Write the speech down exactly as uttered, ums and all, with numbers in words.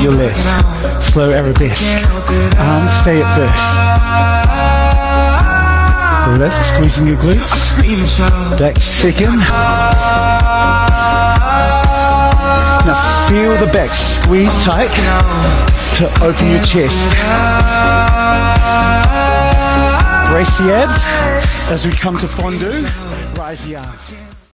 your left. Slow arabesque. Arms stay at first. Lift, squeezing your glutes. Back to second. Now feel the back squeeze tight to open your chest. Brace the abs as we come to fondue. Rise the arms.